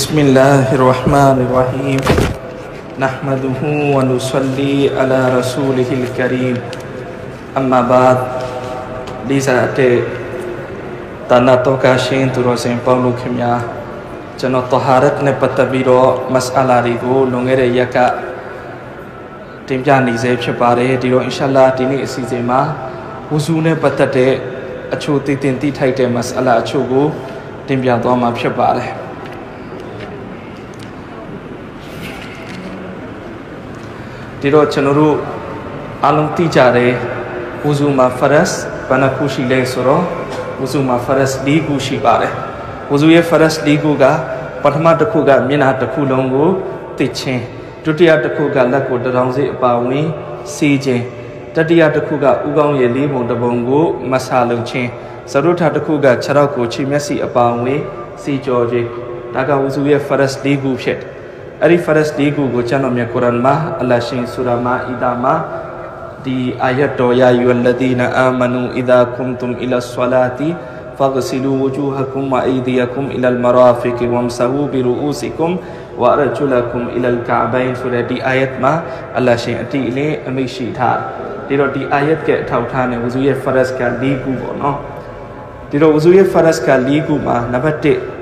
بسم الله الرحمن الرحيم نحمده ونصلي على رسوله الكريم أما بعد لذا تانا توكاشين تروسين باولو كميا جنو طهارت نبتبيرو مسألة ريغو لونغير يكا تيمجان نيزي بشباري ديرو إن شاء الله ديني اسيزي ما وزوني بتتي أچو تيتين تيتايتي مسألة أچوغو تيمجان دوما بشباري Tiro cenuru alung tijare uzuma faras panakushi le soro uzuma faras ligu shibare uzuye faras ligu ga pathama takku ga myana takku long ko tichin dutiya takku ga lat ko taraung sei apawin si chin tatiya takku ga ugaung ye libon tabong ko masa long chin sarutha takku ga charauk ko chi myasi apawin si jaw chin daga uzuye faras ligu phit Ari faras ligu go channel me Quran ma Allah shin surah Ma'idah ma di ayat do ya ayyuhalladhina amanu idza kumtum ila sholati faghsilu wujuhakum wa aydiyakum ila al-marafiqi wamsahu bi ru'usikum wa arjulakum ila al-ka'bayn surah di ayat ma Allah shin ati le amai shi tha di do di ayat ke thau tha ne wuzu ye faras ka ligu bo no di do wuzu ye faras ka ligu ma number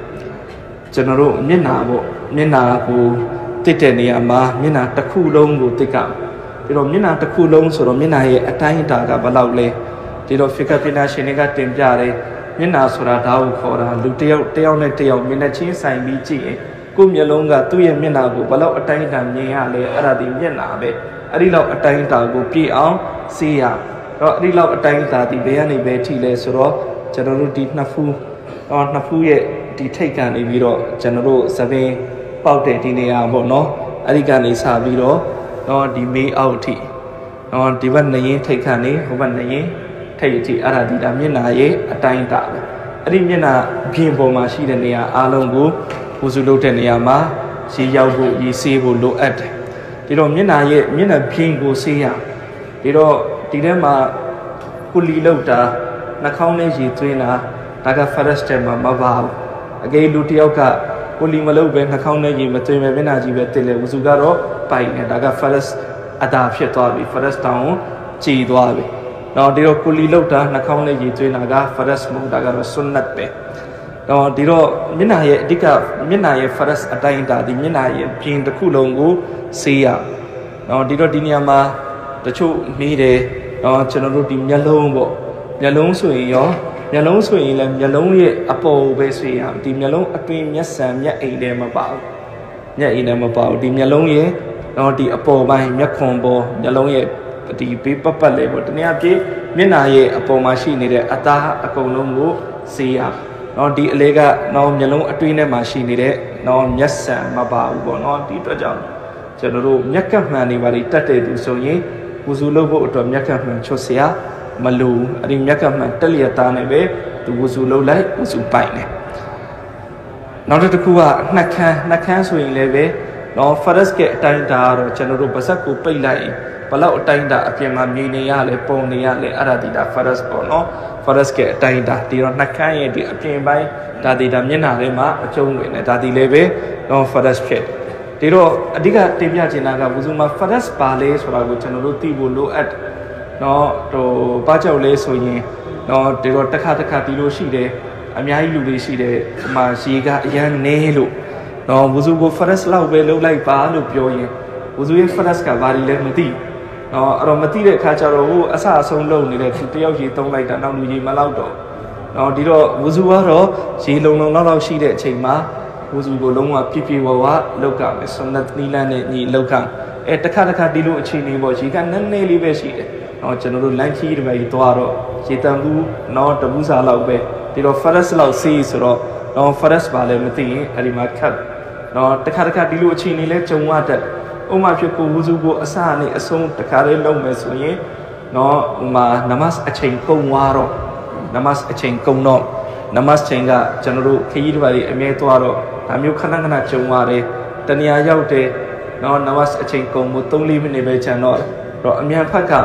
1 ကျွန်တော်တို့မျက်နှာကိုတစ်တဲ့နေရာမှာမျက်နှာတစ်ခုလုံးကိုတစ်ကပြီးတော့မျက်နှာတစ်ခုလုံးဆိုတော့မျက်နှာရဲ့အတိုင်းအတာကဘယ်လောက်လဲဒီတော့ figure ပညာရှင်တွေကတင်ပြတယ်မျက်နှာဆိုတာဓာတ်ကိုခေါ်တာလူတစ်ယောက်နဲ့တစ်ယောက်မျက်နှာချင်းဆိုင်ပြီးကြည့်ရင်ကိုယ်မျက်လုံးကသူ့ရဲ့မျက်နှာကိုဘယ်လောက်အတိုင်းအတာမြင်ရလဲအဲ့ဒါဒီမျက်နှာပဲအဲ့ဒီလောက်အတိုင်းအတာကိုပြည့်အောင်စေးရတော့အဲ့ဒီလောက်အတိုင်းအတာဒီဘယ်ကနေပဲထိလဲဆိုတော့ကျွန်တော်တို့ဒီနှစ်ဖူးရဲ့ဒီထိတ်ကနေပြီးတော့ကျွန်တော်တို့သပင်းပေါက်တဲ့ဒီနေရာပေါ့နော်အဲ့ဒီကနေစပြီးတော့ဒီမေးအောက်ထိဒီဘက်နှရင်ထိတ်ကနေဟိုဘက်နှရင်ထိတ်အထိအဲ့ဒါဒီဒါမျက်နှာရဲ့အတိုင်းတာပဲအဲ့ဒီမျက်နှာပြင်ပေါ်မှာရှိတဲ့နေရာအားလုံးကိုပူစုလုပ်တဲ့နေရာမှာရေရောက်ဖို့ရေဆေးဖို့လိုအပ်တယ်ဒီတော့မျက်နှာပြင်ကိုဆေးရဒီတော့ဒီထဲမှာကုလီလောက်တာနှာခေါင်းနဲ့ရေသွင်းတာဒါက first step မှာမပါဘူးအကေလူတယောက်ကကိုလီမလုပ်ပဲနှာခေါင်းနဲ့ရေမသွင်းပဲမျက်နှာကြီးပဲတစ်လေဝစုကတော့ပိုက်နေဒါက first အတာဖြစ်သွားပြီ first down ကြည်သွားပြီတော့ဒီတော့ကိုလီလောက်တာနှာခေါင်းနဲ့ရေသွင်းတာက first မဟုတ်တာကတော့ sunnat ပဲတော့ဒီတော့မျက်နှာရဲ့အဓိကမျက်နှာရဲ့ first အတိုင်းတာဒီမျက်နှာရဲ့ပြင်တစ်ခုလုံးကိုဆေးရတော့ဒီတော့ဒီနေရာမှာတချို့မေးတယ်တော့ကျွန်တော်တို့ဒီမျက်လုံးပေါ့မျက်လုံးဆိုရင်ရောမျက်လုံးဆိုရင်လည်းမျက်လုံးရဲ့အပေါ်ပဲဆွေးရဒီမျက်လုံးအတွင်းမျက်စံမျက်အိမ်ထဲမပါဘူးမျက်အိမ်ထဲမပါဘူးဒီမျက်လုံးရဲ့ဒီအပေါ်ပိုင်းမျက်ခွန်ပေါ်မျက်လုံးရဲ့ဒီဘေးပတ်လေပေါ့တနည်းအားဖြင့်မျက်နှာရဲ့အပေါ်မှာရှိနေတဲ့အသားအကုန်လုံးကိုစေးရဒီအလေးကမျက်လုံးအတွင်းထဲမှာရှိနေတဲ့မျက်စံမပါဘူးပေါ့ဒီအတွက်ကြောင့်ကျွန်တော်တို့မျက်ကပ်မှန်နေပါလိတတ်တဲ့သူဆိုရင်ဝူစုလုပ်ဖို့အတွက်မျက်ကပ်မှန်ချွတ်เสียမလို့အဲ့ဒီမျက်ကမှန်တက်လျက်သားနဲ့ပဲသူဝစုလုံးလိုက်ဝစုပိုက်နေနောက်တစ်ခုကနှက်ခမ်းဆိုရင်လည်းပဲfirst ကအတိုင်းတာတော့ကျွန်တော်တို့ပါဇက်ကိုပိတ်လိုက်ဘလောက်အတိုင်းတာအပြင်မှာမြင်နေရလဲပုံနေရလဲအဲ့ဒါဒီတာ first ပေါ့first ကအတိုင်းတာဒီတော့နှက်ခမ်းရဲ့ဒီအပြင်ပိုင်းဒါဒီတာမျက်နှာထဲမှာအကျုံးဝင်နေဒါဒီလည်းပဲfirst ဖြစ်ဒီတော့အဓိကတင်ပြချင်တာကဝစုမှာ first ပါလဲဆိုတာကိုကျွန်တော်တို့သိဖို့လိုအပ်ဘာကြောက်လဲဆိုရင်ဒီတော့တစ်ခါတီလို့ရှိတယ်အများကြီးလူတွေရှိတယ်ဒီမှာရေကအရန်နေလို့ဝူဇူကို first လောက်ပဲလုပ်လိုက်ပါလို့ပြောရင်ဝူဇူရဲ့ first ကဘာလဲမသိအဲ့တော့မသိတဲ့အခါကျတော့အဆအဆုံးလုပ်နေတဲ့သူတယောက်ရေသုံးလိုက်တာနောက်လူရေမလောက်တော့ဒီတော့ဝူဇူကတော့ရေလုံလောက်ရှိတဲ့အချိန်မှာဝူဇူကိုလုံးဝပြဝလောက်ကမယ်ဆွန်နတ်နီလန်နဲ့ညီလောက်ကတစ်ခါဒီလိုအခြေအနေပေါ့ရေကနည်းနည်းလေးပဲရှိတယ်ကျွန်တော်တို့လမ်းခီးတွေပဲသွားတော့ရေတန်ဘူးတပူးစာလောက်ပဲဒီတော့ first လောက်စီးဆိုတော့first ပါလဲမသိရင်အဲ့ဒီမှာခတ်တစ်ခါဒီလိုအခြေအနေလဲကြုံရတတ်ဥပမာဖြစ်ကိုဝူစုကိုအစနဲ့အဆုံးတစ်ခါလေးလုံးမယ်ဆိုရင်ဥမာနမတ်အချိန်ကုန်သွားတော့နမတ်အချိန်ကုန်တော့နမတ်ချိန်ကကျွန်တော်တို့ခီးတွေပဲအမြဲသွားတော့ဒါမျိုးခဏကြုံရတယ်တနေရာရောက်တယ်နမတ်အချိန်ကုန်မှု3-4မိနစ်ပဲကျန်တော့အမြန်ဖက်က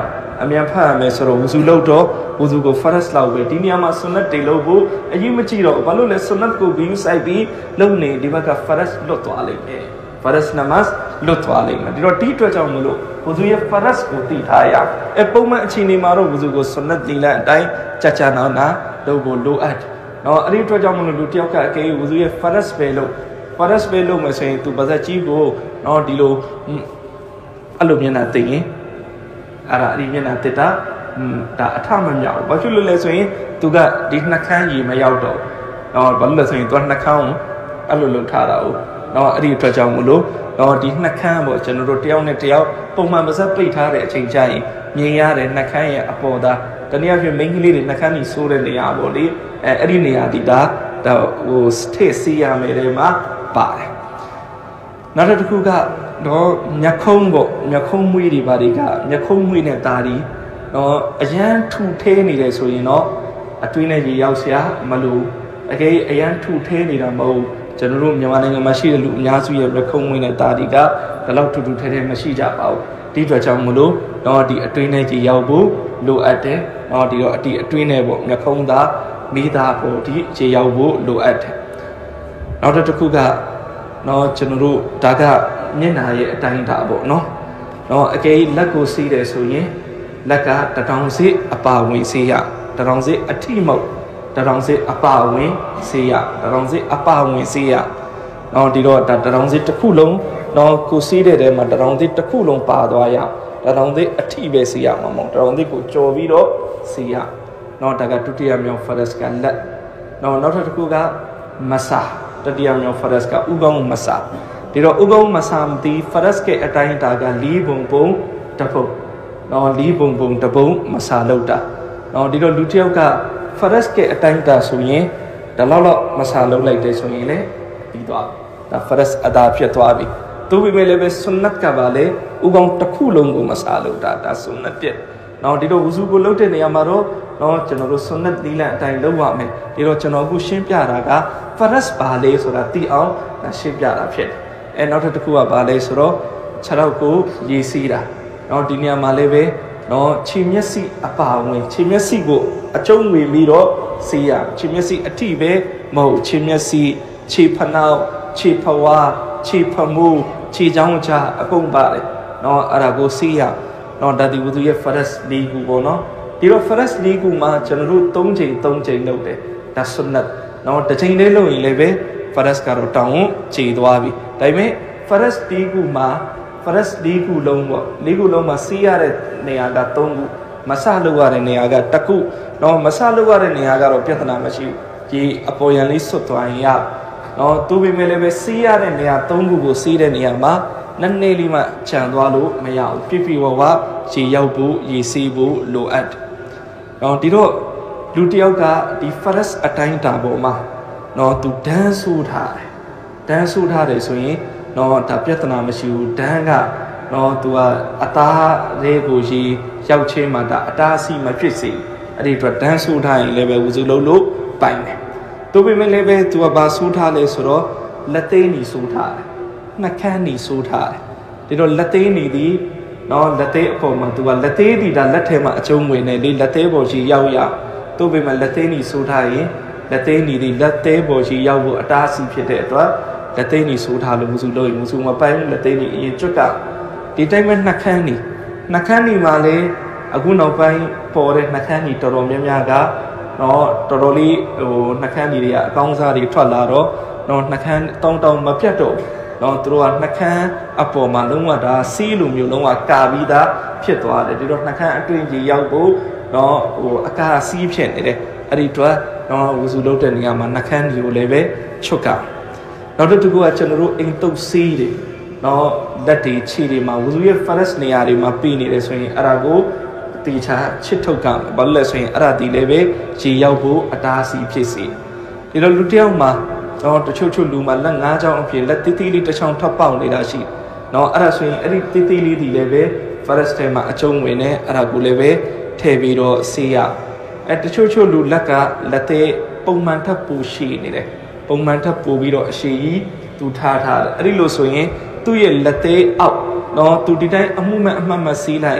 အမြန်ဖတ်ရမယ်ဆိုတော့ဝူဇူလို့တော့ဝူဇူကို first လောက်ပဲဒီနေရာမှာ sunnat တွေလို့ဖို့အရင်မကြည့်တော့ဘာလို့လဲ sunnat ကို view ဆိုင်ပြီးလုံနေဒီဘက်က first လွတ်သွားလိမ့်မယ် first namaz လွတ်သွားလိမ့်မယ်ဒီတော့ဒီအတွက်ကြောင့်မလို့ဝူဇူရဲ့ first ကိုတည်ထားရပုံမှန်အခြေအနေမှာတော့ဝူဇူကို sunnat လီလန်အတိုင်းကြာနာလုပ်ဖို့လိုအပ်နော်အဲ့ဒီအတွက်ကြောင့်မလို့လူတယောက်ကအကေဝူဇူရဲ့ first ပဲလို့ first ပဲလို့မယ်ဆိုရင်သူပါဇက်ကြီးကိုနော်ဒီလိုအဲ့လိုမျက်နှာသိရင်အဲ့ဒါဒီမျက်နှာတစ်တာဒါအထမမြောက်ဘာဖြစ်လို့လဲဆိုရင်သူကဒီနှခမ်းကြီးမရောက်တော့နော်ဘာလို့လဲဆိုရင်သူကနှခမ်းအဲ့လိုလုပ်ထားတာ哦နော်အဲ့ဒီအတွက်ကြောင့်မလို့နော်ဒီနှခမ်းပေါ့ကျွန်တော်တို့တယောက်နဲ့တယောက်ပုံမှန်ပါဇက်ပိတ်ထားတဲ့အချိန်ကျရင်မြင်ရတဲ့နှခမ်းရဲ့အပေါ်သားတနည်းအားဖြင့်မိန်းကလေးတွေနှခမ်းကြီးဆိုးတဲ့နေရာပေါ့လေအဲ့ဒီနေရာဒီဒါဟိုထည့်စီရမယ်တဲ့မှာပါတယ်နောက်တစ်ခုကတော့မျက်ခုံးပေါ့မျက်ခုံးမွေးတွေဘာတွေကမျက်ခုံးမွေးနဲ့ตาဒီနော်အရန်ထူထဲနေတယ်ဆိုရင်တော့အတွင်းနဲ့ရေရောက်စရာမလိုအကယ်အရန်ထူထဲနေတာမဟုတ်ကျွန်တော်တို့မြန်မာနိုင်ငံမှာရှိတဲ့လူအများစုရဲ့မျက်ခုံးမွေးနဲ့ตาဒီကဒီလောက်ထူထူထဲထဲမရှိကြပါဘူးဒီအတွက်ကြောင့်မလို့တော့ဒီအတွင်းနဲ့ရေရောက်ဖို့လိုအပ်တယ်နော်ဒီတော့ဒီအတွင်းနဲ့ပေါ့မျက်ခုံးသားမိသားဖို့ဒီရေရောက်ဖို့လိုအပ်တယ်နောက်တစ်ခုကနော်ကျွန်တော်တို့ဒါကမျက်နှာရဲ့အတိုင်းတာပေါ့နော်အကယ်လက်ကိုစီးတယ်ဆိုရင်လက်ကတထောင်စစ်အပါဝင်စေးရတထောင်စစ်အထိမဟုတ်တထောင်စစ်အပါဝင်စေးရတထောင်စစ်အပါဝင်စေးရနော်ဒီတော့တထောင်စစ်တစ်ခုလုံးနော်ကိုစီးတဲ့ထဲမှာတထောင်စစ်တစ်ခုလုံးပါသွားရတထောင်စစ်အထိပဲစေးရမှာမဟုတ်တထောင်စစ်ကိုကြော်ပြီးတော့စေးရနော်ဒါကဒုတိယမြောက် first ကလက်နော်နောက်တစ်ခုကမဆာတတိယမြောက် first ကဥကောင်းမဆာဒီတော့ဥကောင်းမဆာမတီ first ရဲ့အတိုင်းတာကလီးပုံတပုတ်နော်လီးပုံတပုံမဆာလောက်တာနော်ဒီတော့လူတစ်ယောက်က first ရဲ့အတိုင်းတာဆိုရင်ဒါလောက်မဆာလောက်လိုက်တယ်ဆိုရင်လေပြီးသွားဒါ first အတာဖြစ်သွားပြီသူ့ပေမဲ့လည်းပဲ sunnat ကပါလေဥကောင်းတစ်ခုလုံးကိုမဆာလောက်တာဒါ sunnat ပြနော်ဒီတော့ဝူဇူကိုလုပ်တဲ့နေရာမှာတော့နော်ကျွန်တော်တို့ sunnat နီးလန်အတိုင်းလုပ်ရမယ်ဒီတော့ကျွန်တော်အခုရှင်းပြတာက first ပါလေဆိုတာသိအောင်ရှင်းပြတာဖြစ်တယ်နောက်တစ်ခုကပါလေဆိုတော့ခြေထောက်ကိုရေစီးတာနော်ဒီနေရာမှာလည်းပဲနော်ခြေမျက်စိအပါဝင်ခြေမျက်စိကိုအကျုံးဝင်ပြီးတော့စီးရခြေမျက်စိအထိပဲမဟုတ်ခြေမျက်စိခြေဖနောက်ခြေဖဝါခြေဖမှုခြေချောင်းချအကုန်ပါတယ်နော်အဲ့ဒါကိုစီးရနော်ဒါဒီဝူဇူရဲ့ first လေးခုပေါ့နော်ဒီတော့ first လေးခုမှာကျွန်တော်တို့3ချိန်လုပ်တယ်ဒါ sunnat နော်တစ်ချိန်လေးလုပ်ရင်လည်းပဲ first ကတော့တောင်းခြေသွားပြီဒါပေမဲ့ first လေးခုမှာ first လေးခုလုံးပေါ့လေးခုလုံးမှာစီးရတဲ့နေရာက3ခုမဆလုပ်ရတဲ့နေရာက1ခုနော်မဆလုပ်ရတဲ့နေရာကတော့ပြဿနာမရှိဘူးဒီအပေါ်ရန်လေးဆွတ်သွားရင်ရနော်သူပေမဲ့လည်းပဲစီးရတဲ့နေရာ3ခုကိုစီးတဲ့နေရာမှာနည်းနည်းလေးမှခြံသွားလို့မရဘူးပြပြဝဝရေရောက်ဖို့ရေစီးဖို့လိုအပ်နော်ဒီတော့လူတယောက်ကဒီ first အတိုင်းတာပေါ်မှာနော်သူဒန်းဆူထားတယ်ဆိုရင်နော်ဒါပြဿနာမရှိဘူးဒန်းကနော်သူကအသားလေးကိုရေရောက်ချင်းမှဒါအတားအဆီးမဖြစ်စေအဲ့ဒီအတွက်ဒန်းဆူထားရင်လည်းပဲဝူဇူလုံးလို့ပိုင်တယ်သူပေမဲ့လည်းပဲသူကဘာဆူထားလဲဆိုတော့လက်သိန်းကြီးဆူထားတယ်နှခမ်းကြီးဆူထားတယ်ဒီတော့လက်သိန်းကြီးဒီနော်လက်သေးအပေါ်မှာသူကလက်သေးဒီဒါလက်ထဲမှာအကျုံးဝင်နေလေလက်သေးပေါ်ကြီးရောက်ရသူ့ပေမဲ့လက်သေးကြီးဆိုးထားရင်လက်သေးကြီးဒီလက်သေးပေါ်ကြီးရောက်ဖို့အတားအဆီးဖြစ်တဲ့အတွက်လက်သေးကြီးဆိုးထားလို့ဝူဇူလို့ဝူဇူမပိုင်ဘူးလက်သေးကြီးအရင်ကျွတ်ကဒီတိုင်းမဲ့နှခမ်းကြီးမှာလေအခုနောက်ပိုင်းပေါ်တဲ့နှခမ်းကြီးတော်တော်များများကနော်တော်တော်လေးဟိုနှခမ်းကြီးတွေကအကောင်းစားတွေထွက်လာတော့နော်နှခမ်းတောင်းမပြတ်တော့နော်သူတို့ကနှခမ်းအပေါ်မှာလုံးဝဒါစီးလိုမျိုးလုံးဝကာပြီးသားဖြစ်သွားတယ်ဒီတော့နှခမ်းအတွင်းကြီးရောက်ဖို့နော်ဟိုအကာစီးဖြစ်နေတယ်အဲ့ဒီတော့နော်ဝူဇူလုပ်တဲ့နေရာမှာနှခမ်းကြီးကိုလည်းပဲချွတ်ကနောက်တစ်ခုကကျွန်တော်တို့အိမ်တုပ်စီးတွေနော်လက်တွေခြေတွေမှာဝူဇူရဲ့ first နေရာတွေမှာပြီးနေတယ်ဆိုရင်အဲ့ဒါကိုတေချာချစ်ထုတ်ကဘာလို့လဲဆိုရင်အဲ့ဒါဒီလည်းပဲခြေရောက်ဖို့အတားအဆီးဖြစ်စေဒီလိုလူတစ်ယောက်မှာနော်တချို့လူမှာလက်၅ချောင်းအဖြစ်လက်တီးတီးလေးတစ်ချောင်းထပ်ပေါက်နေတာရှိနော်အဲ့ဒါဆိုရင်အဲ့ဒီတီးတီးလေးဒီလည်းပဲ first ထဲမှာအကျုံးဝင်နေအဲ့ဒါကိုလည်းပဲထည့်ပြီးတော့ဆေးရတချို့လူလက်ကလက်သေးပုံမှန်ထပ်ပူရှိနေတယ်ပုံမှန်ထပ်ပူပြီးတော့အရှိကြီးသူထားတယ်အဲ့ဒီလိုဆိုရင်သူ့ရဲ့လက်သေးအောက်နော်သူဒီတိုင်းအမှုမဲ့အမှတ်မဆေးလိုက်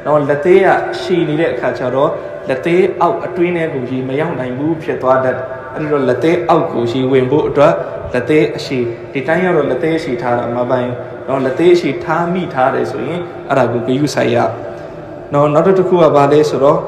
နော်လက်သေးကရှည်နေတဲ့အခါကျတော့လက်သေးအောက်အတွင်းထဲကိုရေမရောက်နိုင်ဘူးဖြစ်သွားတတ်အဲ့တော့လက်သေးအောက်ကိုရေဝင်ဖို့အတွက်လက်သေးအရှည်ဒီတိုင်းကတော့လက်သေးအရှည်ထားတာမပိုင်နော်လက်သေးအရှည်ထားမိထားတယ်ဆိုရင်အဲ့ဒါကိုဂရုစိုက်ရနော်နောက်တစ်ခုကဘာလဲဆိုတော့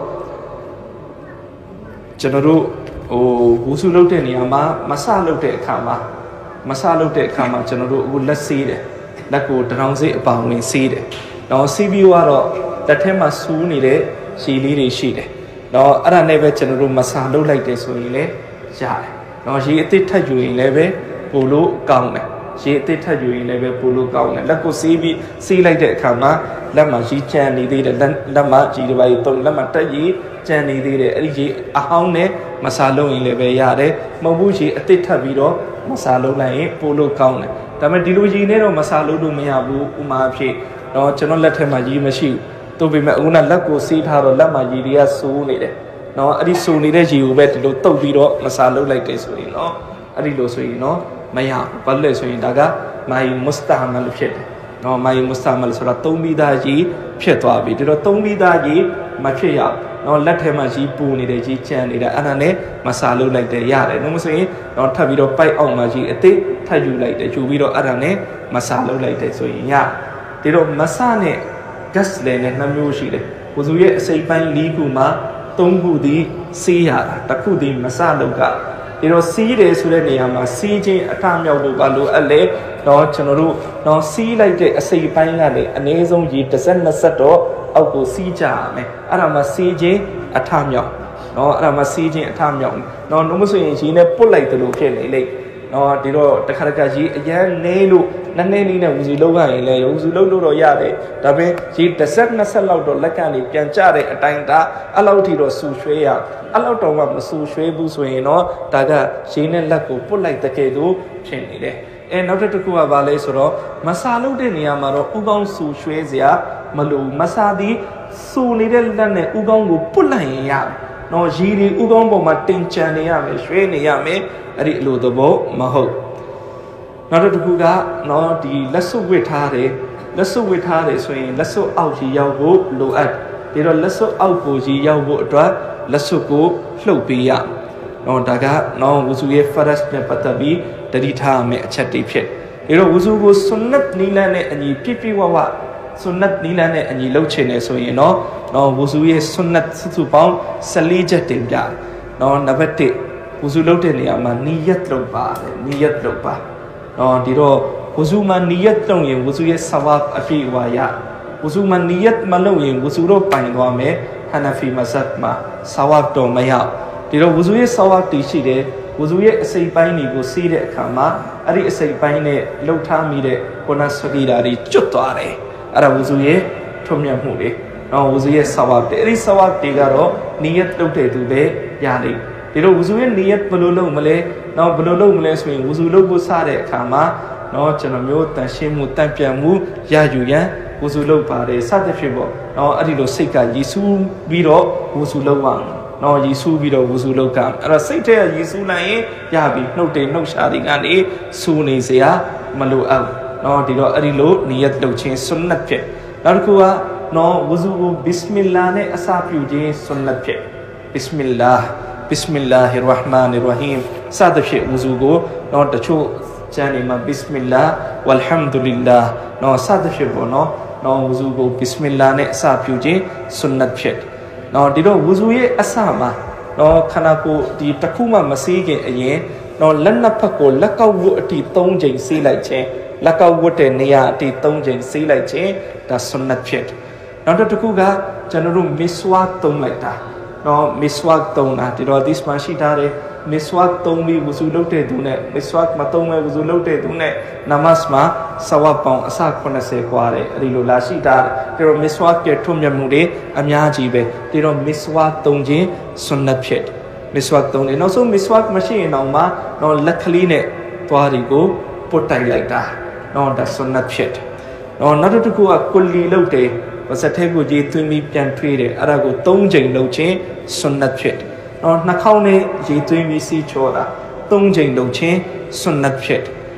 ကျွန်တော်တို့ဝူစုလုပ်တဲ့နေရာမှာမဆလုပ်တဲ့အခါမှာကျွန်တော်တို့အခုလက်ဆေးတယ်လက်ကိုတောင်စိတ်အပေါင်ဝင်ဆေးတယ်နော်ဆေးပြီးတော့လက်ထဲမှာစူးနေတဲ့ရှည်လေးတွေရှိတယ်နော်အဲ့ဒါနဲ့ပဲကျွန်တော်တို့မဆလုပ်လိုက်တယ်ဆိုရင်လည်းရတယ်နော်ရေအသစ်ထပ်ယူရင်လည်းပဲပို့လို့ကောင်းတယ်ရေအသစ်ထပ်ယူရင်လည်းပဲပို့လို့ကောင်းတယ်လက်ကိုဆေးပြီးဆေးလိုက်တဲ့အခါမှာလက်မှာရေကျန်နေသေးတယ်လက်မှာရေတစ်ပိုင်းသုံးလက်မှာတက်ရေကျန်နေသေးတယ်အဲ့ဒီရေအဟောင်းနဲ့မဆလုပ်ရင်လည်းပဲရတယ်မဟုတ်ဘူးရေအသစ်ထပ်ပြီးတော့မဆလုပ်လိုက်ရင်ပို့လို့ကောင်းတယ်ဒါပေမဲ့ဒီလိုရေနဲ့တော့မဆလုပ်လို့မရဘူးဥမာအဖြစ်တော့ကျွန်တော်လက်ထဲမှာရေမရှိဘူးတို့ပေမဲ့အခုနလက်ကိုဆေးထားတော့လက်မှာရေတွေကစိုးနေတယ်နော်အဲ့ဒီစိုးနေတဲ့ရေကိုပဲဒီလိုတုပ်ပြီးတော့မဆလုပ်လိုက်တယ်ဆိုရင်နော်အဲ့ဒီလိုဆိုရင်နော်မရဘူးဘာလို့လဲဆိုရင်ဒါကမာယီမုစတာမလဖြစ်တယ်နော်မာယီမုစတာမလဆိုတာသုံးပြီးသားရေဖြစ်သွားပြီဒီတော့သုံးပြီးသားရေမဖြစ်ရနော်လက်ထဲမှာရေပူနေတယ်ရေကျန်နေတာအဲ့ဒါနဲ့မဆလုပ်လိုက်တယ်ရတယ်နော်မဆိုရင်တော့ထပ်ပြီးတော့ပိုက်အောင်မှာရေအသေးထပ်ယူလိုက်တယ်ယူပြီးတော့အဲ့ဒါနဲ့မဆလုပ်လိုက်တယ်ဆိုရင်ရဒီတော့မဆနဲ့ gas လည်းနဲ့နှမျိုးရှိတယ်ဝဇူရဲ့အစိပ်ပိုင်း၄ခုမှာ၃ခုသည်စီးရတာတစ်ခုသည်မဆလုပ်ကဒီတော့စီးတယ်ဆိုတဲ့နေရာမှာစီးခြင်းအထမြောက်လို့ကလို့အဲ့လေတော့ကျွန်တော်တို့တော့စီးလိုက်တဲ့အစိပ်ပိုင်းကလည်းအနည်းဆုံးရေ20တော့အောက်ကိုစီးကြရမယ်အဲ့ဒါမှစီးခြင်းအထမြောက်နော်အဲ့ဒါမှစီးခြင်းအထမြောက်နော်လို့မဆိုရင်ရေနဲ့ပုတ်လိုက်တယ်လို့ဖြစ်နေလေနော်ဒီတော့တခါတခါရေအရန်နေလို့နည်းနည်းလေးနဲ့ဝူစီလုံးရရင်လည်းဝူစီလုံးလို့တော့ရတယ်ဒါပေမဲ့ရေ20လောက်တော့လက်ကနေပြန်ကျတဲ့အတိုင်းဒါအဲ့လောက်ထိတော့ဆူရွှဲရအဲ့လောက်တော့မှမဆူရွှဲဘူးဆိုရင်တော့ဒါကရေနဲ့လက်ကိုပုတ်လိုက်တဲ့ကဲသို့ဖြစ်နေတယ်နောက်တစ်ခုကဘာလဲဆိုတော့မဆာလုပ်တဲ့နေရာမှာတော့ဥကောင်းဆူရွှဲစရာမလိုမဆာသည်ဆူနေတဲ့လက်နဲ့ဥကောင်းကိုပုတ်လိုက်ရင်ရတယ်နော်ရေဒီဥကောင်းပေါ်မှာတင်ချန်နေရမယ်ရွှဲနေရမယ်အဲ့ဒီအလိုသဘောမဟုတ်နောက်တစ်ခုကနော်ဒီလက်စွပ်ဝစ်ထားတယ်ဆိုရင်လက်စွပ်အောက်ရေရောက်ဖို့လိုအပ်ဒီတော့လက်စွပ်အောက်ကိုရေရောက်ဖို့အတွက်လက်စွပ်ကိုလှုပ်ပေးရနော်ဒါကနော်ဝူစုရဲ့ first နဲ့ပတ်သက်ပြီးတတိထားမယ်အချက်တွေဖြစ်ဒီတော့ဝူစုကိုဆွန်နတ်နီလန်နဲ့အညီပြည့်ပြည့်ဝဝဆွန်နတ်နီလန်နဲ့အညီလှုပ်ချင်တယ်ဆိုရင်နော်ဝူစုရဲ့ဆွန်နတ်စုပေါင်း14ချက်တင်ပြနော်နံပါတ်1ဝူစုလှုပ်တဲ့နေရာမှာနီယတ်လုပ်ပါတယ်နီယတ်လုပ်ပါနော်ဒီတော့ဝူစုမှာနီယတ်လုပ်ရင်ဝူစုရဲ့ဆဝါဘ်အပြည့်ဝရဝူစုမှာနီယတ်မလုပ်ရင်ဝူစုတော့ပိုင်သွားမယ်ဟနဖီမဇတ်မှာဆဝါဘ်တော့မရဒီတော့ဝူစုရဲ့ဆဝါဘ်တည်ရှိတယ်ဝူစုရဲ့အစိပ်ပိုင်းတွေကိုစီးတဲ့အခါမှာအဲ့ဒီအစိပ်ပိုင်းနဲ့လှုပ်ထားမိတဲ့ကိုနာစဂီရာတွေကျွတ်သွားတယ်အဲ့ဒါဝူစုရဲ့ထုံမြတ်မှုတွေနော်ဝူစုရဲ့ဆဝါဘ်တွေအဲ့ဒီဆဝါဘ်တွေကတော့နီယတ်လုပ်တဲ့သူပဲရလိမ့်ဒီလိုဝူစုရဲ့နီယတ်ဘယ်လိုလုပ်မလဲနော်ဘယ်လိုလုပ်မလဲဆိုရင်ဝူစုလုပ်ဖို့စတဲ့အခါမှာနော်ကျွန်တော်မျိုးတန်ရှင်းမှုတန်ပြန်မှုရယူရန်ဝူစုလုပ်ပါတယ်စသဖြင့်ပေါ့နော်အဲ့ဒီလိုစိတ်ကရည်စူးပြီးတော့ဝူစုလုပ်ရအောင်နော်ရည်စူးပြီးတော့ဝူစုလောက်ကအဲ့တော့စိတ်ထဲရည်စူးလိုက်ရင်ရပြီနှုတ်တိမ်နှုတ်ရှာတွေကနေစူနေစရာမလိုအပ်နော်ဒီတော့အဲ့ဒီလိုနီယတ်လုပ်ခြင်းဆွန်နတ်ဖြစ်နောက်တစ်ခုကနော်ဝူစုကိုဘစ်မီလာနဲ့အစပြုခြင်းဆွန်နတ်ဖြစ်ဘစ်မီလာဟီရ်ရဟ်မာနီရ်ရဟီမ်စသဖြင့်ဝူစုကိုနော်တချို့ကျမ်းတွေမှာဘစ်မီလာဝလ်ဟမ်ဒူလ illah နော်စသဖြင့်ပေါ့နော်ဝူစုကိုဘစ်မီလာနဲ့အစပြုခြင်းဆွန်နတ်ဖြစ်နော်ဒီတော့ဝူစုရဲ့အစမှာနော်ခန္ဓာကိုယ်ဒီတစ်ခုမှမစေးခင်အရင်နော်လက်နှစ်ဖက်ကိုလက်ကောက်ဝတ်အတိ3ချိန်စေးလိုက်ခြင်းလက်ကောက်ဝတ်တဲ့နေရာအတိ3ချိန်စေးလိုက်ခြင်းဒါဆွန်နတ်ဖြစ်နောက်တစ်ခုကကျွန်တော်တို့မစ်ဝါသုံးလိုက်တာနော်မစ်ဝါသုံးတာဒီတော့ဒီစမှာရှိထားတယ်မစ်ဝါသုံးပြီးဝူစုလုပ်တဲ့သူနဲ့မစ်ဝါမသုံးမဲ့ဝူစုလုပ်တဲ့သူနဲ့နမတ်မှာဆဝတ်ပေါင်းအစ80กว่าတယ်အဲဒီလိုလာရှိတာဒီတော့မစ်ဝါပြထွတ်မြတ်မှုတွေအများကြီးပဲဒီတော့မစ်ဝါသုံးခြင်းဆွန်နတ်ဖြစ်မစ်ဝါသုံးတယ်နောက်ဆုံးမစ်ဝါမရှိရင်တော့မှတော့လက်ကလေးနဲ့သွားတွေကိုပုတ်တိုက်လိုက်တာတော့ဒါဆွန်နတ်ဖြစ်တော့နောက်တစ်ခုကကုလီလုပ်တယ်ပါစတဲ့ကိုကြီးသွင်းပြီးပြန်ထွေးတယ်အဲ့ဒါကို3ချိန်လုပ်ခြင်းဆွန်နတ်ဖြစ်နှာခေါင်းနဲ့ရေသွင်းပြီးစီးချောတာ3ချိန်လုပ်ခြင်းဆွန်နတ်ဖြစ်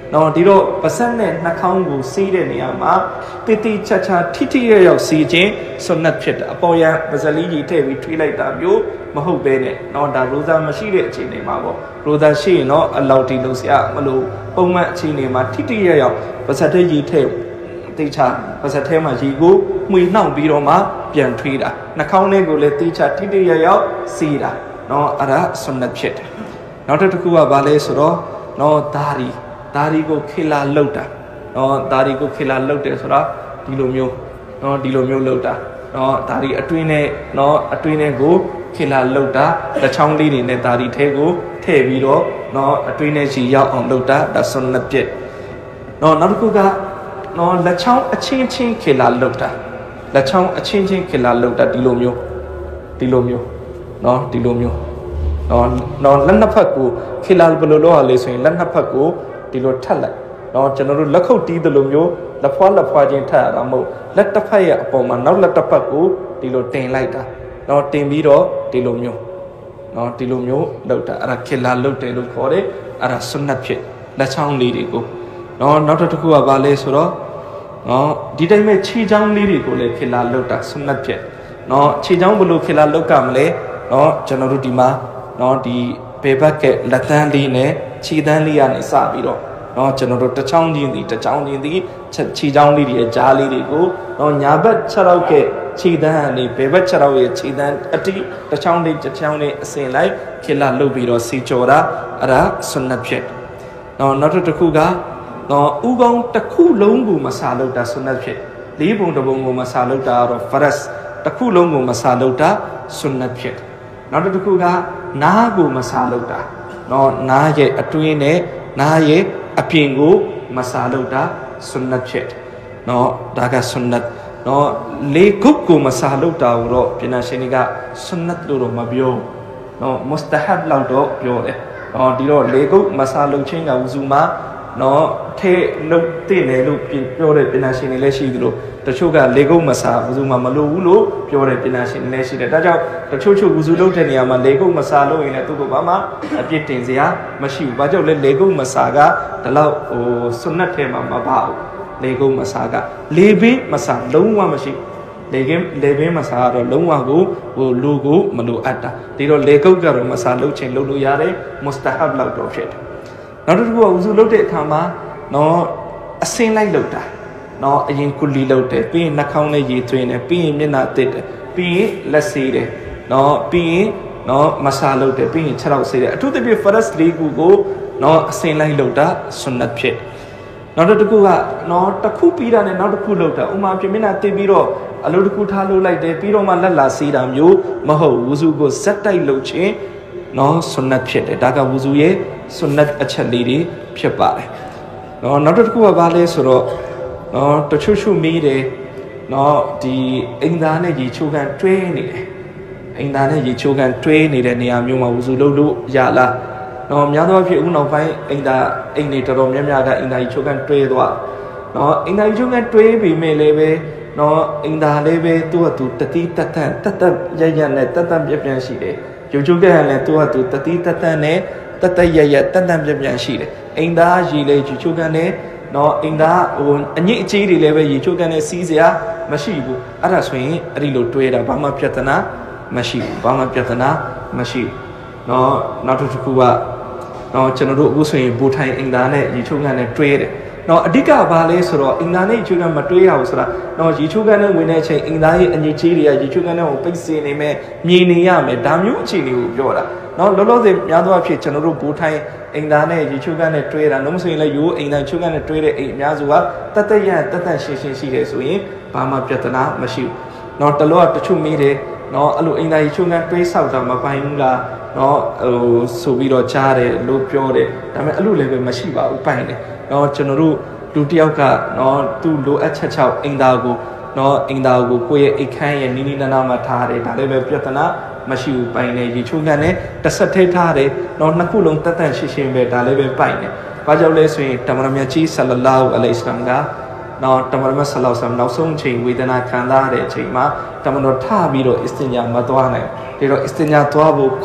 နော်ဒီတော့ပါဇက်နဲ့နှာခေါင်းကိုစီးတဲ့နေရာမှာတိတိကျကျထိထိရောက်စီးခြင်းဆွန်နတ်ဖြစ်တာအပေါ်ရန်ပါဇက်လေးကြီးထည့်ပြီးထွေးလိုက်တာမျိုးမဟုတ်ပဲနဲ့နော်ဒါရိုဇာမရှိတဲ့အခြေအနေမှာပေါ့ရိုဇာရှိရင်တော့အလောက်တီလို့ဆရာမလို့ပုံမှန်အခြေအနေမှာထိထိရောက်ပါဇက်ထဲကြီးထည့်တေချာပါဇက်ထဲမှာရေကိုမှွေနှောက်ပြီးတော့မှပြန်ထွေးတာနှာခေါင်းလေးကိုလည်းတေချာထိထိရောက်စီးတာနော်အဲ့ဒါဆွန်နတ်ဖြစ်တယ်နောက်တစ်ခုကဘာလဲဆိုတော့နော်ဒါရီကိုခေလာလောက်တာနော်ဒါရီကိုခေလာလောက်တယ်ဆိုတာဒီလိုမျိုးနော်ဒီလိုမျိုးလောက်တာနော်ဒါရီအတွင်းနဲ့နော်အတွင်းနဲ့ကိုခေလာလောက်တာတစ်ချောင်းလေးတွေနဲ့ဒါရီထဲကိုထည့်ပြီးတော့နော်အတွင်းနဲ့ရှိရောက်အောင်လောက်တာဒါဆွန်နတ်ဖြစ်နော်နောက်တစ်ခုကနော်လက်ချောင်းအချင်းချင်းခေလာလောက်တာလက်ချောင်းအချင်းချင်းခေလာလောက်တာဒီလိုမျိုးနော်ဒီလိုမျိုးနော်လက်နှစ်ဖက်ကိုခေလာဘယ်လိုလုပ်ရလဲဆိုရင်လက်နှစ်ဖက်ကိုဒီလိုထပ်လိုက်နော်ကျွန်တော်တို့လက်ခုပ်တီးသလိုမျိုးလက်ဖွာချင်းထပ်ရတာမဟုတ်လက်တစ်ဖက်ရဲ့အပေါ်မှာနောက်လက်တစ်ဖက်ကိုဒီလိုတင်လိုက်တာနော်တင်ပြီးတော့ဒီလိုမျိုးနော်ဒီလိုမျိုးလောက်တာအဲ့ဒါခေလာလောက်တယ်လို့ခေါ်တယ်အဲ့ဒါဆွန်နတ်ဖြစ်လက်ချောင်းလေးတွေကိုနော်နောက်တစ်ခုကဘာလဲဆိုတော့နော်ဒီတိုင်းမဲ့ခြေချောင်းလေးတွေကိုလည်းခေလာလောက်တာဆွန်နတ်ဖြစ်နော်ခြေချောင်းဘယ်လိုခေလာလောက်ကမလဲနော်ကျွန်တော်တို့ဒီမှာနော်ဒီဘေဘက်ကလက်သန်းလေးနဲ့ခြေသန်းလေးကနေစပြီးတော့နော်ကျွန်တော်တို့တစ်ချောင်းချင်းစီတစ်ချောင်းချင်းစီခြေချောင်းလေးတွေရဲ့ကြားလေးတွေကိုနော်ညာဘက်6ရောက်ကခြေသန်းကနေဘေဘက်6ရောက်ရဲ့ခြေသန်းအတိတစ်ချောင်းလေးတစ်ချောင်းလေးအစင်လိုက်ခေလာလုပ်ပြီးတော့စီကြော်တာအဲ့ဒါဆွန်နတ်ဖြစ်နော်နောက်တစ်ခုကနော်ဥကောင်းတစ်ခုလုံးကိုမစားလို့တာဆွန်နတ်ဖြစ်လေးပုံတစ်ပုံကိုမစားလို့တာတော့ဖရတ်တစ်ခုလုံးကိုမစားလို့တာဆွန်နတ်ဖြစ်နောက်တစ်ခုကနားကိုမစားလို့တာနော်နားရဲ့အတွင်းနဲ့နားရဲ့အပြင်ကိုမစားလို့တာဆွန်နတ်ဖြစ်နော်ဒါကဆွန်နတ်နော်လေကုတ်ကိုမစားလို့တာတော့ပြင်နာရှင်တွေကဆွန်နတ်လို့တော့မပြောနော်မုစတဟဘ်လောက်တော့ပြောတယ်နော်ဒီတော့လေကုတ်မစားလို့ချင်းကဝူဇူမှာနော်ထဲလုတ်တဲ့လေလို့ပြောတဲ့ပြင်နာရှင်တွေလည်းရှိသလိုတချို့ကလေကုတ်မစားဝူဇူမှာမလို့ဘူးလို့ပြောတဲ့ပြင်နာရှင်တွေလည်းရှိတယ်ဒါကြောင့်တချို့ဝူဇူလုတ်တဲ့နေရာမှာလေကုတ်မစားလို့ရင်လည်းသူ့ကိုဘာမှအပြစ်တင်စရာမရှိဘူးဘာကြောင့်လဲလေကုတ်မစားကဒီလောက်ဆွန်နတ်ထဲမှာမပါဘူးလေကုတ်မစားကလေဘင်းမစားလုံးဝမရှိလေဘင်းမစားတော့လုံးဝကိုလူကိုမလိုအပ်တာဒီတော့လေကုတ်ကတော့မစားလို့ချင်းလုပ်လို့ရတယ်မုစတဟဘ်လောက်တော့ဖြစ်တယ်နောက်တစ်ခုကဝူဇူလုပ်တဲ့အခါမှာနော်အစင်းလိုက်လုပ်တာနော်အရင်ကုလီလုပ်တယ်ပြီးရင်နှာခေါင်းနဲ့ရေသွင်းတယ်ပြီးရင်မျက်နှာတစ်တယ်ပြီးရင်လက်ဆေးတယ်နော်ပြီးရင်နော်မဆာလုပ်တယ်ပြီးရင်6ရောက်ဆေးတယ်အထူးသဖြင့် first လေးခုကိုနော်အစင်းလိုက်လုပ်တာဆွန်နတ်ဖြစ်နောက်တစ်ခုကနော်တစ်ခုပြီးတာနဲ့နောက်တစ်ခုလုပ်တာဥမာပြမျက်နှာတစ်ပြီးတော့အလုပ်တစ်ခုထားလုပ်လိုက်တယ်ပြီးတော့မှလက်လာဆေးတာမျိုးမဟုတ်ဝူဇူကိုဇက်တိုက်လုပ်ခြင်းနော်ဆွန်နတ်ဖြစ်တယ်ဒါကဝူဇူရဲ့ဆွန်နတ်အချက်လေးတွေဖြစ်ပါတယ်နော်နောက်တစ်ခုကဘာလဲဆိုတော့နော်တချို့မေးတယ်နော်ဒီအင်သားနဲ့ရေချိုးကန်တွဲနေတယ်အင်သားနဲ့ရေချိုးကန်တွဲနေတဲ့နေရာမျိုးမှာဝူဇူလုပ်လို့ရလားနော်များသောအားဖြင့်အခုနောက်ပိုင်းအိမ်တွေတော်တော်များများကအင်သားရေချိုးကန်တွဲသွားနော်အင်သားရေချိုးကန်တွဲပြီးမဲ့လည်းပဲနော်အင်သားလည်းပဲသူ့ဟာသူတတိတတ်ရရနဲ့တတ်ပြန့်ရှိတယ်ရေချိုးကန်လည်းသူ့ဟာသူတတိတတ်နဲ့တတ်ရတတ်ပြန့်ရှိတယ်အင်သားရေလေရေချိုးကန်နဲ့နော်အင်သားအညစ်အကြေးတွေလည်းပဲရေချိုးကန်နဲ့စီးစရာမရှိဘူးအဲ့ဒါဆိုရင်အဲ့ဒီလိုတွဲတာဘာမှပြဿနာမရှိဘူးဘာမှပြဿနာမရှိဘူးနော်နောက်တစ်ခုကနော်ကျွန်တော်တို့အခုဆိုရင်ဘူထိုင်အင်သားနဲ့ရေချိုးကန်နဲ့တွဲတယ်နော်အဓိကဘာလဲဆိုတော့အင်သားနဲ့ရေချိုးကန်မတွဲရဘူးဆိုတာနော်ရေချိုးကန်နဲ့ဝင်တဲ့အချိန်အင်သားရဲ့အညစ်အကြေးတွေကရေချိုးကန်နဲ့ပိတ်စင်နေမဲ့မြင်နေရမယ်ဒါမျိုးအခြေအနေကိုပြောတာနော်လောလောဆယ်များသောအားဖြင့်ကျွန်တော်တို့ဘူထိုင်အင်သားနဲ့ရေချိုးကန်နဲ့တွဲတာနှုံးဆိုရင်လည်းရိုးအင်သားချိုးကန်နဲ့တွဲတဲ့အိမ်အများစုကတတ်ရှင်းရှိတယ်ဆိုရင်ဘာမှပြဿနာမရှိဘူးနော်တလောကတချို့မေးတယ်နော်အဲ့လိုအင်သားရေချိုးကန်တွဲဆောက်တာမပိုင်ဘူးလားနော်ဆိုပြီးတော့ကြားတယ်လို့ပြောတယ်ဒါပေမဲ့အဲ့လိုလည်းပဲမရှိပါဘူးပိုင်တယ်နော်ကျွန်တော်တို့လူတယောက်ကနော်သူ့လိုအပ်ချက်6အင်သားကိုနော်အင်သားကိုကိုယ့်ရဲ့အိတ်ခမ်းရဲ့နီးနီးနားနားမှာထားတယ်ဒါလည်းပဲပြဿနာမရှိဘူးပိုင်တယ်ရေချိုးကန်နဲ့တစ်ဆက်ထိထားတယ်နော်နှစ်ခုလုံးတတ်ရှင်းပဲဒါလည်းပဲပိုင်တယ်ဘာကြောင့်လဲဆိုရင်တမန်တော်မြတ်ကြီးဆလလောအလိုင်စလမ်ကနော်တမန်တော်မြတ်ဆလောဆမ်နောက်ဆုံးချိန်ဝေဒနာခံစားတဲ့အချိန်မှာတမန်တော်ထပြီးတော့အစ္စတင်ညာမသွားနိုင်ဒီတော့အစ္စတင်ညာသွားဖို့ခွတ်တ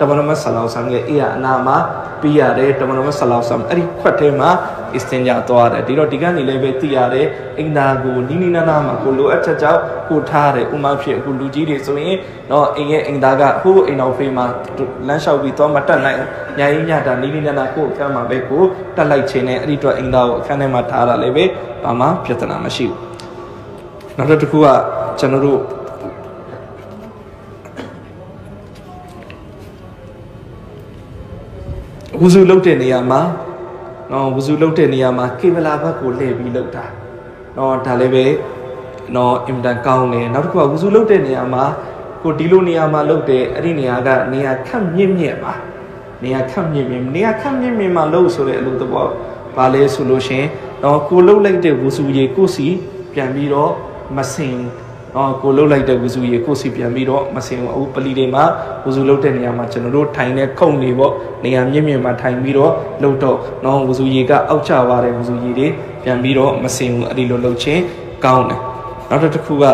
တမန်တော်မြတ်ဆလောဆမ်ရဲ့အေးအနာမှာပြီးရတယ်တမန်တော်မြတ်ဆလောဆမ်အဲ့ဒီခွက်ထဲမှာ istinja သွားတယ်ဒီတော့ဒီကနေလည်းပဲသိရတယ်အင်္ဂါကိုနီးနီးနားနားမှာကိုလိုအပ်ချက်ကြောင့်ကိုထားတယ်ဥမာဖြစ်အခုလူကြီးတွေဆိုရင်တော့အိမ်ရဲ့အင်္ဂါကဟိုးအိမ်တော်ဖေးမှာလမ်းလျှောက်ပြီးတော့မတက်နိုင်ညာရင်းညတာနီးနီးနားနားကိုအခန်းမှာပဲကိုတက်လိုက်ခြင်းနဲ့အဲ့ဒီတော့အင်္ဂါကိုအခန်းထဲမှာထားတာလည်းပဲဘာမှပြဿနာမရှိဘူးနောက်တစ်ခုကကျွန်တော်တို့ဝူဇူလုပ်တဲ့နေရာမှာနော်ဝူဇူလုပ်တဲ့နေရာမှာကေဗလာဘတ်ကိုလှည့်ပြီးလုပ်တာနော်ဒါလည်းပဲနော်အင်တန်ကောင်းတယ်နောက်တစ်ခုကဝူဇူလုပ်တဲ့နေရာမှာကိုဒီလိုနေရာမှာလုပ်တယ်အဲ့ဒီနေရာကနေရာခက်မြင့်မြင့်ပါနေရာခက်မြင့်မြင့်မှာလုပ်ဆိုတဲ့အလုပ်တော့ဘာလဲဆိုလို့ရှင်နော်ကိုလှုပ်လိုက်တဲ့ဝူဇူရေကိုစီပြန်ပြီးတော့မစင်ကိုလှုပ်လိုက်တဲ့ဝူဇူရေကိုစီပြန်ပြီးတော့မစင်ဘူးပလီတွေမှာဝူဇူလှုပ်တဲ့နေရာမှာကျွန်တော်တို့ထိုင်တဲ့ခုံတွေပေါ့နေရာမြင့်မြင့်မှာထိုင်ပြီးတော့လှုပ်တော့နော်ဝူဇူရေကအောက်ကျသွားတဲ့ဝူဇူရေတွေပြန်ပြီးတော့မစင်ဘူးအဲ့ဒီလိုလှုပ်ခြင်းကောင်းတယ်နောက်တစ်ခုက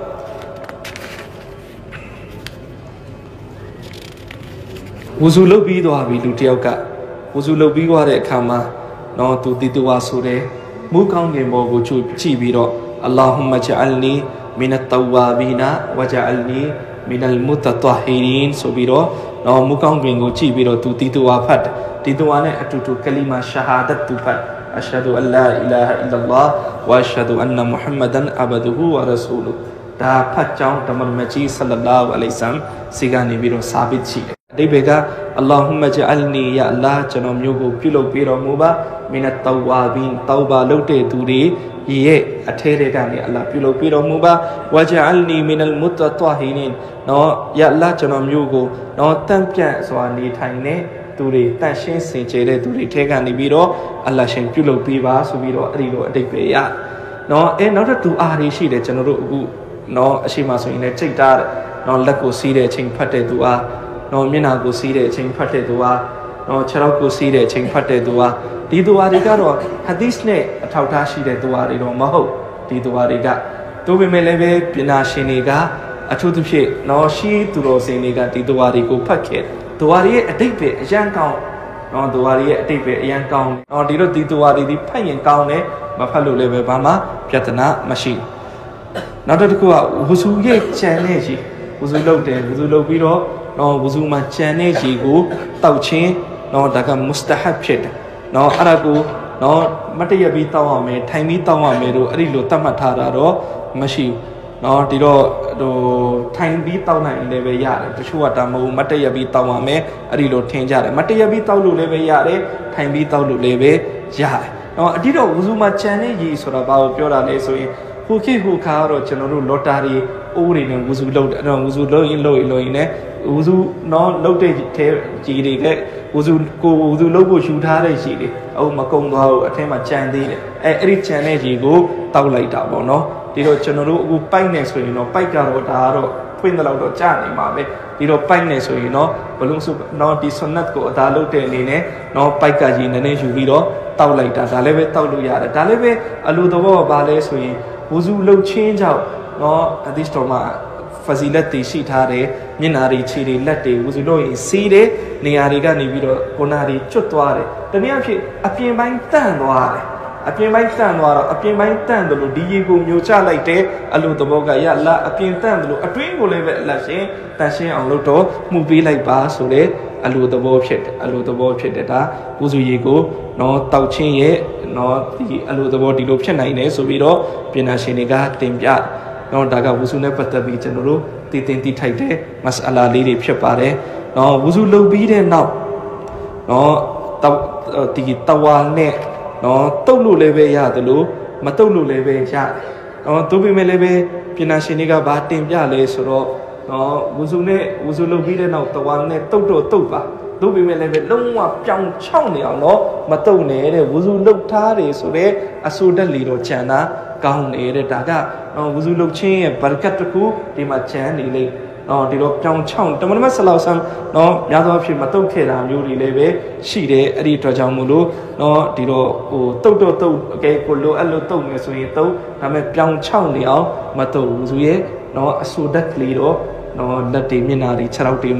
ဝူဇူလှုပ်ပြီးသွားပြီလူတယောက်ကဝူဇူလှုပ်ပြီးသွားတဲ့အခါမှာနော်သူတီတူဝါဆိုတဲ့မူကောင်းကင်ဘောကိုကြည့်ပြီးတော့အလ္လာဟူမဂျအလ်နီမင်တ်တဝါဘီနာဝဂျအလ်နီမင်အလ်မုတတဟီရင်ဆိုပြီးတော့နော်မူကောင်းကင်ကိုကြည့်ပြီးတော့သူတီတူဝါဖတ်တီတူဝါနဲ့အတူတူကလီမာရှာဟာဒတ်သူဖတ်အရှဟဒူအလ္လာအီလာဟ်အီလ္လာလ္လာဟ်ဝအရှဟဒူအန်နမုဟမ္မဒန်အဘဒူဟူဝရဆူလူဒါဖတ်ကြောင်းတမန်မကြီးဆလ္လာလ္လာဟူအလိုင်ဆမ်စီကနေပြီးတော့စာပစ်ရှိတယ်အဓိပ္ပာယ်ကအလ္လာဟူမဂျအလ်နီယာအလ္လာကျွန်တော်မျိုးကိုပြုလုပ်ပေးတော်မူပါမင်တ်တဝါဘီတောဘာလုပ်တဲ့သူတွေရဲ့အထဲတွေကနေအလ္လာပြုလုပ်ပေးတော်မူပါဝဂျအလ်နီမင်အလ်မုတတဟီနင်နော်ယာအလ္လာကျွန်တော်မျိုးကိုနော်တန့်ပြန့်စွာနေထိုင်တဲ့သူတွေတန့်ရှင်းစင်ကြယ်တဲ့သူတွေထဲကနေပြီးတော့အလ္လာရှင်ပြုလုပ်ပေးပါဆိုပြီးတော့အဲ့ဒီလိုအဓိပ္ပာယ်ရနော်နောက်တစ်ဒူအာတွေရှိတယ်ကျွန်တော်တို့အခုနော်အရှိမဆိုရင်လည်းချိန်တာနော်လက်ကိုစီးတဲ့အချိန်ဖတ်တဲ့သူအားနော်မျက်နှာကိုစီးတဲ့အချိန်ဖတ်တဲ့သူအားနော်ခြေထောက်ကိုစီးတဲ့အချိန်ဖတ်တဲ့သူအားဒီသူအားတွေကတော့ဟာဒီစ်နဲ့အထောက်ထားရှိတဲ့သူအားတွေတော့မဟုတ်ဒီသူအားတွေကတို့ပေမဲ့လည်းပဲပညာရှင်တွေကအထူးသဖြင့်နော်ရှိသူတော်စင်တွေကဒီသူအားတွေကိုဖတ်ခဲ့သူအားတွေရဲ့အတိတ်ပဲအရန်ကောင်းနော်သူအားတွေရဲ့အတိတ်ပဲအရန်ကောင်းနော်ဒီလိုဒီသူအားတွေဒီဖတ်ရင်ကောင်းတယ်မဖတ်လို့လည်းပဲဘာမှပြဿနာမရှိနောက်တစ်ခုကဝူဇူရဲ့ကြံတဲ့ကြီးဝူဇူလုပ်တယ်ဝူဇူလုပ်ပြီးတော့နော်ဝူဇူမှာကြံတဲ့ကြီးကိုတောက်ချင်းနော်ဒါကမုစတဟတ်ဖြစ်တယ်နော်အဲ့ဒါကိုနော်မတည့်ရပြီးတောက်ရမယ်ထိုင်ပြီးတောက်ရမယ်တို့အဲ့ဒီလိုတတ်မှတ်ထားတာတော့မရှိဘူးနော်ဒီတော့ဟိုထိုင်ပြီးတောက်နိုင်လည်းပဲရတယ်တချို့ကဒါမဟုတ်မတည့်ရပြီးတောက်ရမယ်အဲ့ဒီလိုထင်ကြတယ်မတည့်ရပြီးတောက်လို့လည်းပဲရတယ်ထိုင်ပြီးတောက်လို့လည်းပဲရတယ်နော်အတိတော့ဝူဇူမှာကြံတဲ့ကြီးဆိုတာဘာကိုပြောတာလဲဆိုရင်ဟိုခေတ်ဟိုခါတော့ကျွန်တော်တို့လော်တာရီအိုးတွေနဲ့ဝူဇူလုပ်တယ်အဲ့တော့ဝူဇူလုပ်ရင်နဲ့ဝူဇူနော်လုပ်တဲ့ထဲကြီးတွေကဝူဇူလုပ်ဖို့ယူထားတဲ့ကြီးတွေအခုမကုံသွားဘူးအထက်မှာကြံသေးတယ်အဲ့ဒီကြံတဲ့ကြီးကိုတောက်လိုက်တာပေါ့နော်ဒီတော့ကျွန်တော်တို့အခုပိုက်နေဆိုရင်တော့ပိုက်ကတော့ဒါကတော့ဖွင့်တဲ့လောက်တော့ကြာနေမှာပဲဒီတော့ပိုက်နေဆိုရင်တော့ဘလုံးစုနော်ဒီဆွန်နတ်ကိုအသာလုပ်တဲ့အနေနဲ့နော်ပိုက်ကကြီးနည်းနည်းယူပြီးတော့တောက်လိုက်တာဒါလည်းပဲတောက်လို့ရတယ်ဒါလည်းပဲအလိုသဘောဘာလဲဆိုရင်ဝူဇူလှုပ်ချင်းကြောင့်နော်အဒီစတော်မှာဖဇီလက်တွေရှိထားတယ်မျက်နာတွေခြေတွေလက်တွေဝူဇူလို့ရင်စီးတယ်နေရာတွေကနေပြီးတော့ကိုနာတွေကျွတ်သွားတယ်တနည်းအားဖြင့်အပြင်ပိုင်းတန့်သွားတယ်အပြင်ပိုင်းတန့်သွားတော့အပြင်ပိုင်းတန့်တယ်လို့ဒီရေကိုမျိုးချလိုက်တယ်အလိုသဘောကရလာအပြင်တန့်တယ်လို့အတွင်းကိုလည်းပဲအလတ်ရှင်တန်ရှင်းအောင်လုပ်တော့မှုပေးလိုက်ပါဆိုတဲ့အလိုသဘောဖြစ်တယ်အလိုသဘောဖြစ်တယ်ဒါဝူဇူရေကိုနော်တောက်ချင်းရဲ့နော်ဒီအလိုသဘောဒီလိုဖြစ်နိုင်တယ်ဆိုပြီးတော့ပညာရှင်တွေကတင်ပြနော်ဒါကဝူဇူနဲ့ပတ်သက်ပြီးကျွန်တော်တို့တည်ထိုက်တဲ့မစအလာလေးတွေဖြစ်ပါတယ်နော်ဝူဇူလုပ်ပြီးတဲ့နောက်နော်ဒီတဝါနဲ့နော်တုတ်လို့လည်းပဲရတယ်လို့မတုတ်လို့လည်းပဲရတယ်နော်သူပေမဲ့လည်းပဲပညာရှင်တွေကဘာတင်ပြလဲဆိုတော့နော်ဝူဇူလုပ်ပြီးတဲ့နောက်တဝါနဲ့တုတ်ပါတို့ပေမဲ့လည်းပဲလုံးဝပြောင်းချောင်းနေအောင်တော့မတုံနေတဲ့ဝူဇူလုတ်ထားတယ်ဆိုတဲ့အဆူတက်လီတော့ခြံတာကောင်းနေတဲ့ဒါကဝူဇူလုတ်ချင်းရဲ့ဘာကတ်တခုဒီမှာခြံနေလေဒီတော့ပြောင်းချောင်းတမန်မဆလောက်ဆမ်များသောအားဖြင့်မတုတ်ခဲ့တာမျိုးတွေလည်းပဲရှိတယ်အဲ့ဒီအတွက်ကြောင့်မို့လို့ဒီတော့ဟိုတုတ်အကဲကိုလိုအဲ့လိုတုတ်မယ်ဆိုရင်တုတ်ဒါပေမဲ့ပြောင်းချောင်းနေအောင်မတုတ်ဝူဇူရဲ့အဆူတက်ကလေးတော့လက်တွေမျက်နှာတွေခြေထောက်တွေမှာ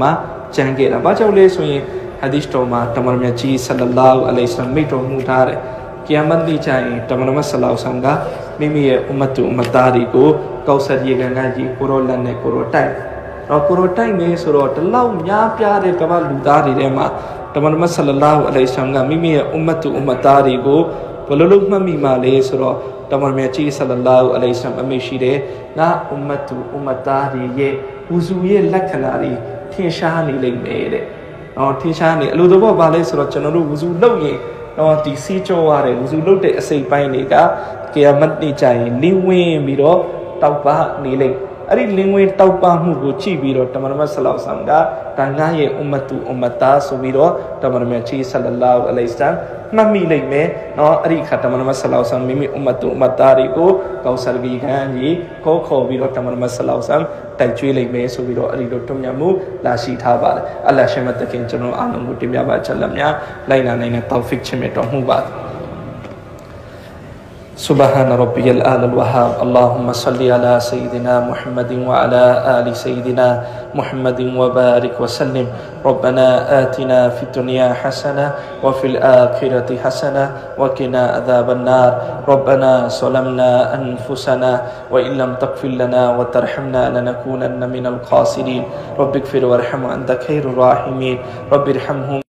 ကြံခဲ့တာဘာကြောင့်လဲဆိုရင်ဟာဒီစ်တော်မှာတမန်တော်မြတ်ကြီးဆလလာဟူအလိုင်ဝါဆလမ်မိန့်တော်မူထားတယ်ကီယာမတ်နေ့ကျရင်တမန်တော်မြတ်ဆလောဆမ်ကမိမိရဲ့အွမ်မတ်တူအွမ်မတ်သားတွေကိုကောက်ဆက်ရေကန်ကကြီးကိုရောလက်နဲ့ကိုရောတိုက်တော့ကိုရောတိုက်နေဆိုတော့တလောက်များပြားတဲ့ကမ္ဘာလူသားတွေထဲမှာတမန်တော်မြတ်ဆလလာဟူအလိုင်ဝါဆလမ်ကမိမိရဲ့အွမ်မတ်တူအွမ်မတ်သားတွေကိုဘယ်လိုလုပ်မှတ်မိမှလဲဆိုတော့တမန်တော်မြတ်ကြီးဆလလာဟူအလိုင်ဝါဆလမ်အမိန့်ရှိတယ်ငါအွမ်မတ်တူအွမ်မတ်သားတွေရဲ့ဝူဇူရဲ့လက္ခဏာတွေထင်ရှားနေလိမ့်မယ်တဲ့ထင်ရှားနေအလိုတော်ဘာလဲဆိုတော့ကျွန်တော်တို့ဝူဇူလုပ်ရင်ဒီစီးကြောရတယ်ဝူဇူလုပ်တဲ့အစိပ်ပိုင်းတွေကကီယာမတ်နေ့ကျရင်လင်းဝင်ပြီးတော့တောက်ပနေလိမ့်အဲ့ဒီလင်းဝင်တောက်ပမှုကိုကြည့်ပြီးတော့တမန်တော်မြတ်ဆလောဆမ်ကဒါငါရဲ့အွမ်မတ်တူအွမ်မတ်သားဆိုပြီးတော့တမန်တော်မြတ်ကြီးဆလလာဟူအလိုင်ဝါဆလမ်မှတ်မိလိမ့်မယ်အဲ့ဒီခါတမန်တော်မြတ်ဆလောဆမ်မိမိအွမ်မတ်တူအွမ်မတ်သားတွေကိုကောက်ဆာဂီခန်းကြီးခေါ်ပြီးတော့တမန်တော်မြတ်ဆလောဆမ်တိုက်ကျွေးလိမ့်မယ်ဆိုပြီးတော့အဲ့ဒီလိုတွမြတ်မှုလာရှိထားပါတယ်အလ္လာဟ်ရှင်မတ်တခင်ကျွန်တော်အားလုံးကိုတင်ပြပါချက်လက်များလိုက်နာနိုင်တဲ့တောဖစ်ချင်မြတ်တော်မှုပါسبحان ربي الآل الوهاب اللهم صل على سيدنا محمد وعلى آل سيدنا محمد وبارك وسلم ربنا آتنا في الدنيا حسنة وفي الآخرة حسنة وقنا عذاب النار ربنا ظلمنا أنفسنا وإن لم تغفر لنا وترحمنا لنكونن من الخاسرين رب اغفر وارحم وأنت خير الراحمين رب ارحمهم